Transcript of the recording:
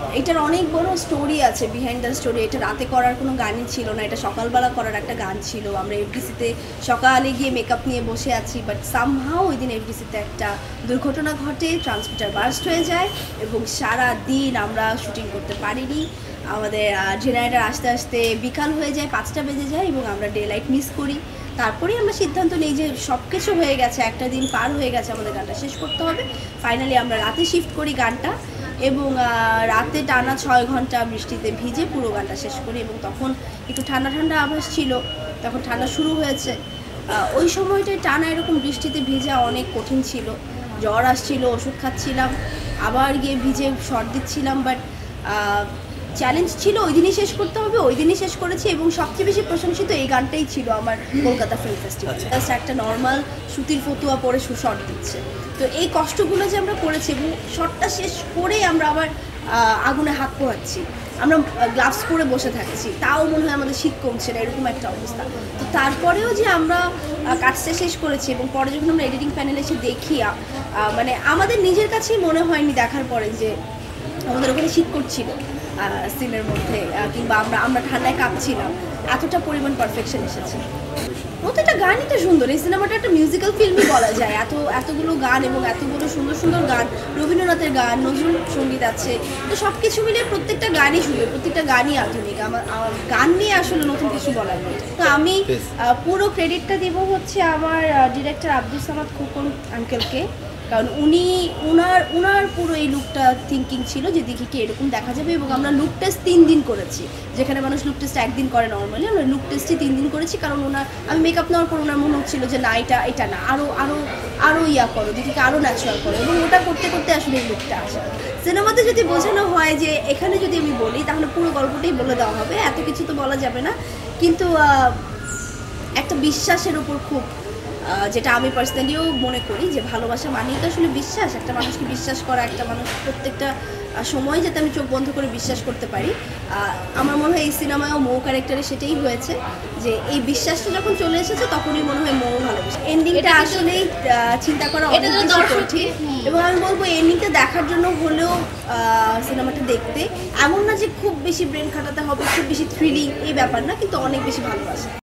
এটার অনেক বড় স্টোরি আছে, বিহাইন্ড দ্য স্টোরি। এটা রাতে করার কোনো গানই ছিল না, এটা সকালবেলা করার একটা গান ছিল। আমরা এফডিসিতে সকালে গিয়ে মেকআপ নিয়ে বসে আছি, বাট সামহাও ওই দিন এফডিসিতে একটা দুর্ঘটনা ঘটে, ট্রান্সমিটার বার্স্ট হয়ে যায় এবং সারা দিন আমরা শুটিং করতে পারিনি। আমাদের জেনারেটর আসতে আসতে বিকাল হয়ে যায়, 5টা বেজে যায় এবং আমরা ডে লাইট মিস করি। তারপরেই আমরা সিদ্ধান্ত নিই যে সব কিছু হয়ে গেছে, একটা দিন পার হয়ে গেছে, আমাদের গানটা শেষ করতে হবে। ফাইনালি আমরা রাতে শিফট করি গানটা এবং রাতে টানা 6 ঘন্টা বৃষ্টিতে ভিজে পুরো গানটা শেষ করি। এবং তখন একটু ঠান্ডা ঠান্ডা আভাস ছিল, তখন ঠান্ডা শুরু হয়েছে। ওই সময়টায় টানা এরকম বৃষ্টিতে ভিজা অনেক কঠিন ছিল, জ্বর আসছিল, ওষুধ খাচ্ছিলাম, আবার গিয়ে ভিজে শর্ট দিচ্ছিলাম। বাট চ্যালেঞ্জ ছিল ওই দিনই শেষ করতে হবে, ওই দিনই শেষ করেছি। এবং সবচেয়ে বেশি প্রশংসিত এই গানটাই ছিল আমার কলকাতা ফিল্ম ফেস্টিভ্যাল। জাস্ট একটা নর্মাল সুতির ফতুয়া পরে শর্ট দিচ্ছে। তো এই কষ্টগুলো যে আমরা করেছি এবং শর্টটা শেষ করেই আমরা আবার আগুনে হাত পোহাচ্ছি, আমরা গ্লাভস পরে বসে থাকছি, তাও মনে হয় আমাদের শীত কমছে না, এরকম একটা অবস্থা। তো তারপরেও যে আমরা কাজটা শেষ করেছি এবং পরে যখন আমরা এডিটিং প্যানেলে এসে দেখি, মানে আমাদের নিজের কাছেই মনে হয়নি দেখার পরে যে আমাদের ওখানে শীত করছিল সিনের মধ্যে, কিংবা আমরা ঠান্ডায় কাঁপছিলাম, এতটা পরিমাণ পারফেকশন এসেছে। প্রত্যেকটা গানই তো সুন্দর, এই সিনেমাটা একটা মিউজিক্যাল ফিল্মই বলা যায়। এতগুলো গান এবং এতগুলো সুন্দর সুন্দর গান, রবীন্দ্রনাথের গান, নজরুল সঙ্গীত আছে, তো সব কিছু মিলে প্রত্যেকটা গানই সুন্দর, প্রত্যেকটা গানই আধুনিক। আমার গান নিয়ে আসলে নতুন কিছু বলার নেই। তো আমি পুরো ক্রেডিটটা দিব হচ্ছে আমার ডিরেক্টর আব্দুল সামাদ খোকন আঙ্কেলকে, কারণ উনার পুরো এই লুকটা থিঙ্কিং ছিল যে দিঘিকে এরকম দেখা যাবে। এবং আমরা লুক টেস্ট 3 দিন করেছি, যেখানে মানুষ লুক টেস্ট একদিন করে নর্মালি, আমরা লুক টেস্টই 3 দিন করেছি। কারণ আমি মেকআপ নেওয়ার পর ওনার মনে হচ্ছিল যে না, এটা না, আরও ইয়া করো, দিঘিকে আরও ন্যাচারাল করো। এবং ওটা করতে করতে আসলে এই লুকটা আসে। সিনেমাতে যদি বোঝানো হয় যে এখানে যদি আমি বলি তাহলে পুরো গল্পটাই বলে দেওয়া হবে, এত কিছু তো বলা যাবে না। কিন্তু একটা বিশ্বাসের উপর খুব, যেটা আমি পার্সোনালিও মনে করি যে ভালোবাসা মানেই তো আসলে বিশ্বাস, একটা মানুষকে বিশ্বাস করা, একটা মানুষ প্রত্যেকটা সময় যাতে আমি চোখ বন্ধ করে বিশ্বাস করতে পারি। আমার মনে হয় এই সিনেমায়ও মৌ ক্যারেক্টারে সেটাই হয়েছে, যে এই বিশ্বাসটা যখন চলে এসেছে তখনই মনে হয় মৌ ভালোবাসে। এন্ডিংটা আসলেই চিন্তা করা অনেক বেশি কঠিন, এবং আমি বলবো এন্ডিংটা দেখার জন্য হলেও সিনেমাটা দেখতে, এমন না যে খুব বেশি ব্রেন খাটাতে হবে, খুব বেশি থ্রিলিং এই ব্যাপার না, কিন্তু অনেক বেশি ভালোবাসে।